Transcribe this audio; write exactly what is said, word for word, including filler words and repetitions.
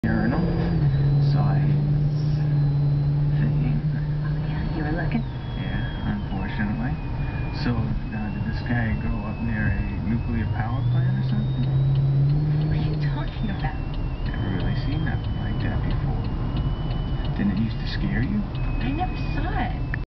urinal, saw his thing. Oh, yeah, you were looking? Yeah, unfortunately. So, uh, did this guy grow up near a nuclear power plant or something? What are you talking about? Never really seen nothing like that before. Didn't it used to scare you? I never saw